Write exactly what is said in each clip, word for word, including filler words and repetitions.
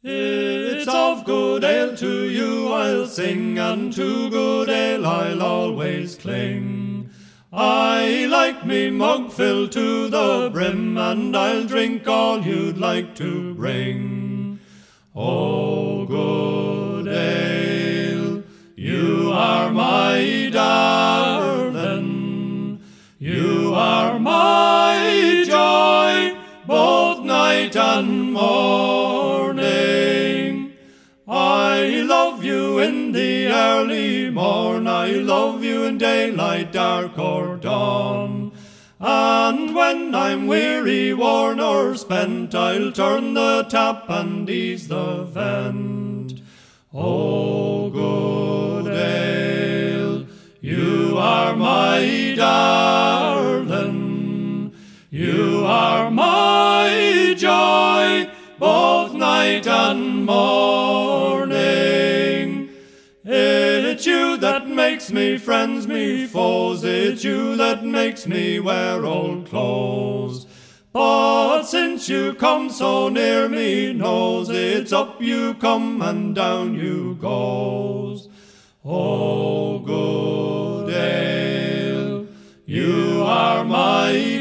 It's of good ale to you I'll sing, and to good ale I'll always cling. I like me mug filled to the brim, and I'll drink all you'd like to bring. Oh, good ale, you are my darling, you are my joy, both night and morning. I love you in the early morn, I love you in daylight, dark or dawn. And when I'm weary, worn or spent, I'll turn the tap and ease the vent. Oh, good ale, you are my darling, you are my joy, both night and morning. It's you that makes me friends, me foes, it's you that makes me wear old clothes. But since you come so near me nose, it's up you come and down you goes. Oh, good ale, you are my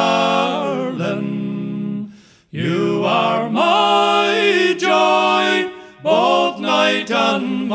darling, you are my joy, both night and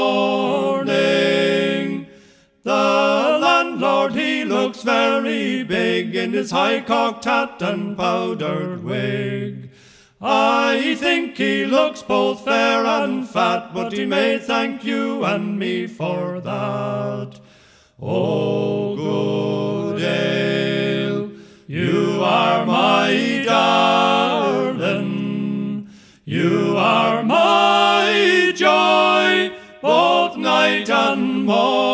morning. The landlord, he looks very big in his high-cocked hat and powdered wig. I think he looks both fair and fat, but he may thank you and me for that. Oh, good ale, you are my darling, you are my joy, both night and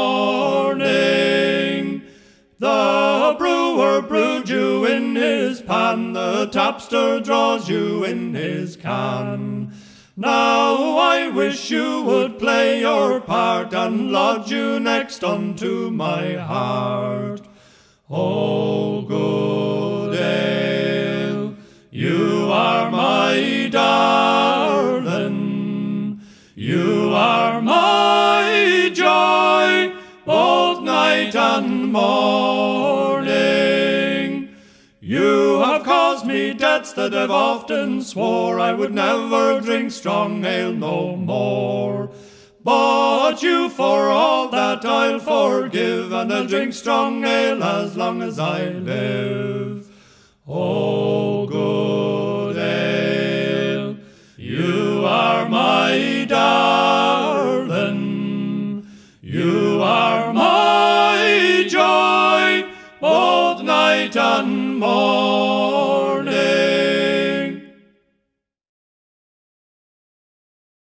morning. The brewer brewed you in his pan, the tapster draws you in his can. Now I wish you would play your part and lodge you next unto my heart. Oh, good ale, you are my darling, you are my joy, both night and morning. You have caused me debts that I've often swore I would never drink strong ale no more. But you for all that I'll forgive, and I'll drink strong ale as long as I live. Oh, good ale, you are my darling, you are my joy, both night and morning.